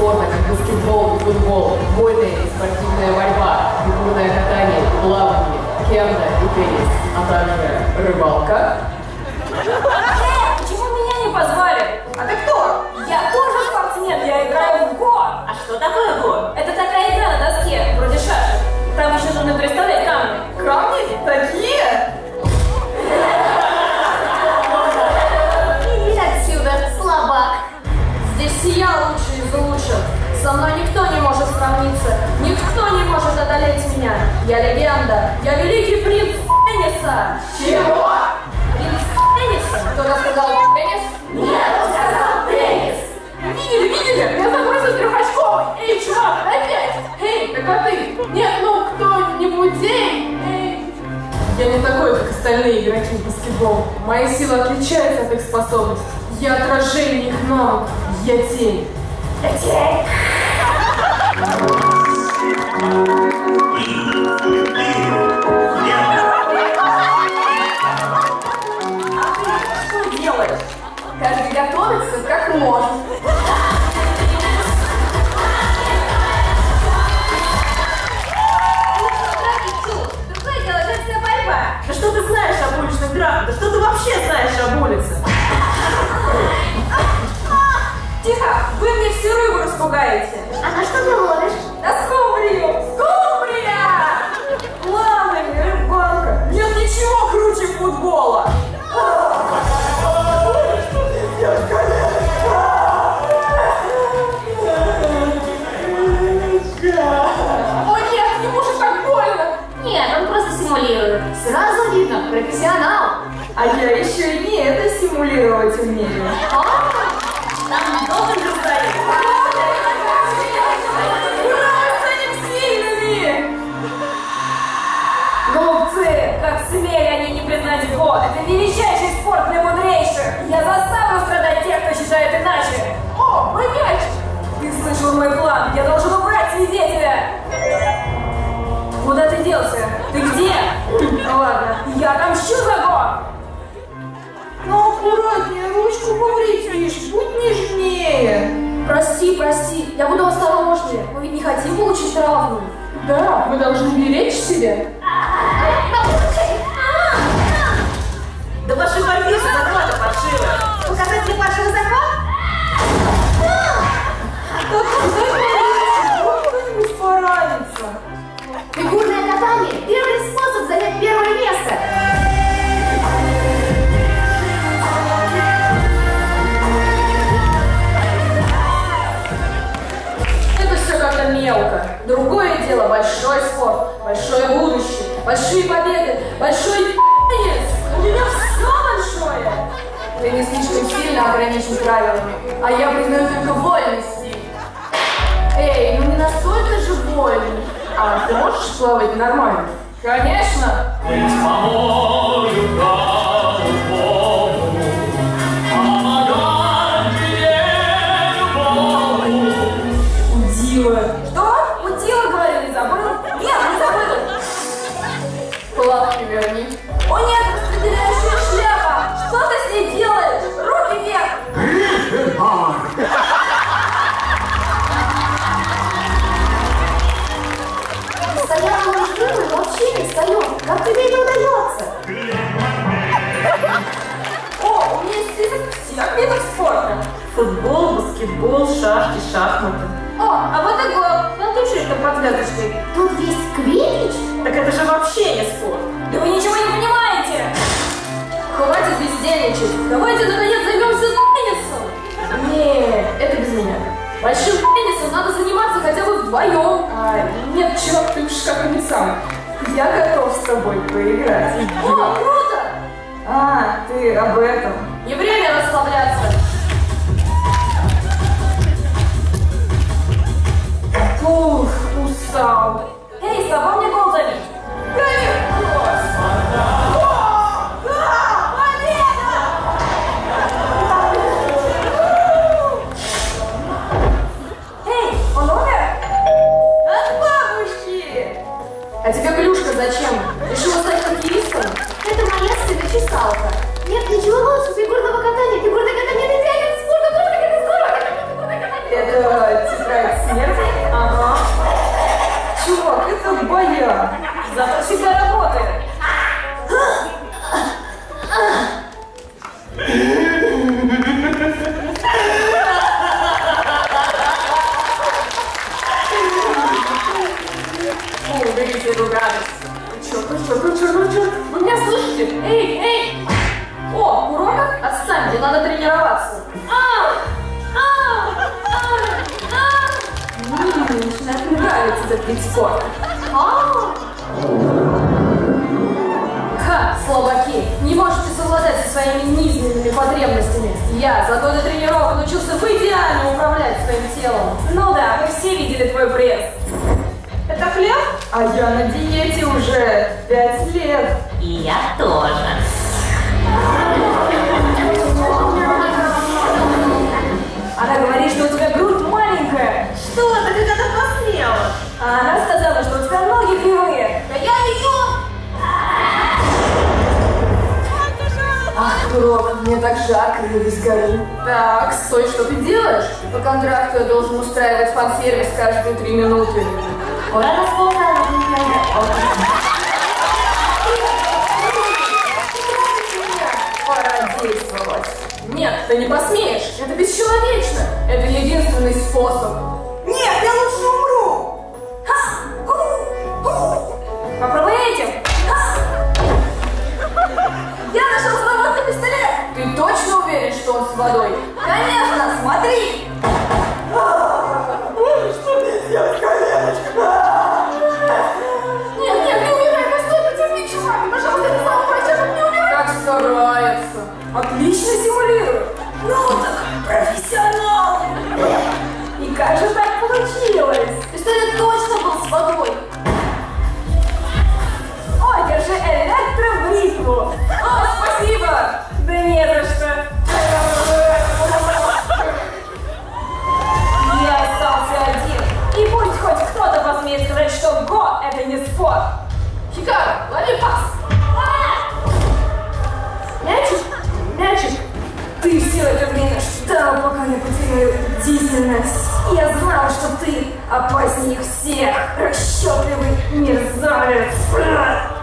спорта, как баскетбол и футбол, вольная и спортивная борьба, фигурное катание, плавание, кемно и теннис, а также рыбалка. Почему меня не позвали? А ты кто? Я тоже спортсмен, я играю в го. А что такое го? Это такая игра на доске, вроде шашек. Там еще нужно представлять камни. Камни? Такие? Иди отсюда, слабак. Здесь я лучший из лучших. Со мной никто не может сравниться. Никто не может одолеть меня. Я легенда. Я великий принц тенниса. Чего? Принц тенниса? Кто-то сказал теннис? Нет, он сказал теннис. Видели? Я забросил трехочковый. Эй, чувак, опять! Эй, это ты! Нет, ну кто-нибудь, эй! Я не такой, как остальные игроки в баскетбол. Мои силы отличаются от их способностей. Я отражение их навыков. Я тень. Тень. Что делаешь? Каждый готовится как может. Другое дело, женская борьба. Да что ты знаешь об уличных драках? Да что ты вообще знаешь об улице? Тихо! Вы мне всю рыбу распугаете! А на что ты ловишь? На скумбрию! Скумбрия! Плавание, рыбалка! Нет ничего круче футбола! Что ты сделаешь, О нет, ему же так больно! Нет, он просто симулирует. Сразу видно, профессионал. А я еще и не это симулировать умею. Там должен же стоять. Ура, мы станем сильными! Глупцы, как смели они не признать го. Это величайший спорт для мудрейших. Я заставлю страдать тех, кто считает иначе. О, мой мяч! Ты слышал мой план? Я должен убрать свидетеля. Куда ты делся? Ты где? Ну ладно, я отомщу за го. Ну аккуратнее, ручку повредишь, будь нежнее. Прости, прости, я буду осторожнее. Мы ведь не хотим получить травму. Да, мы должны беречь себя. Да ваши борьбы захвата паршивая. Показать мне паршивый захват? Да вдруг кто-нибудь поранится. Фигурное катание – первый способ занять первое место. Это все как-то мелко. Другое дело – большой спорт, большое будущее, большие победы, большой теннис. У меня все большое. Ты не слишком сильно ограничен правилами, а я признаю только вольный стиль. Эй, ну не настолько же вольный. А ты можешь плавать нормально? Конечно. Быть по-моему, голубому, помогать мне любому. Удила. Что? Удила, говорю, не забыл? Нет, не забыл. Плавки верни. О нет, распределяющая шляпа. Что ты с ней делаешь? Руки вверх. Постоянно мужчины вообще не встает. Как тебе это удается? О, у меня есть список всех видов спорта. Футбол, баскетбол, шашки, шахматы. О, а вот и гол. Там шрифтом под звездочкой. Тут есть квиддич? Так это же вообще не спорт. Да вы ничего не понимаете. Хватит бездельничать. Давайте наконец займемся теннисом. Не, это без меня. Большим теннисом надо заниматься хотя бы вдвоем. Нет, чувак, ты уж как-нибудь сам. Я готов с тобой поиграть. О, круто! А, ты об этом. Не время расслабляться. Ух, устал. Эй, с тобой мне гол забить. Да легко. О, да, победа! Эй, он умер? От бабушки! А тебе клюшка зачем? Решила стать хоккеистом? Это моя сына чесалка. Нет ничего лучше фигурного катания. Фигурное Тебе надо тренироваться. Мне начинает нравиться этот вид спорта. Ха, слабаки, не можете совладать со своими низменными потребностями. Я за годы тренировок научился в идеально управлять своим телом. Ну да, мы все видели твой пресс. Это хлеб? А я на диете уже 5 лет. И я тоже. Она говорит, что у тебя грудь маленькая. Что? Да как она посмела? А она сказала, что у тебя ноги кривые. Да я ее... Ах, Крок, мне так жарко, я весь горю. Так, стой, что ты делаешь? По контракту я должен устраивать фан-сервис каждые 3 минуты. Пора действовать. Нет, ты не посмеешь. Это бесчеловечно. Это единственный способ. Нет, я лучше умру! Попробуй этим. Я нашел свой водный пистолет! Ты точно уверен, что он с водой? Конечно, смотри! Что мне сделать, коленочка? Нет, не умирай, постой, потерпи, чувак. Пожалуйста, ты сам врача, не умирай. Как старается. Отлично симулирует. Ну так, профессионал! И как же так получилось? Пистолет точно был с водой! О, держи электробритву. О, спасибо. Да не за что. Я остался один. И пусть хоть кто-то посмеет сказать, что го — это не спорт. Хикару, лови пас. Мячик? Мячик. Ты все это время ждал, пока я потеряю бдительность. Я знал, что ты опаснее всех, расчетливый мерзавец.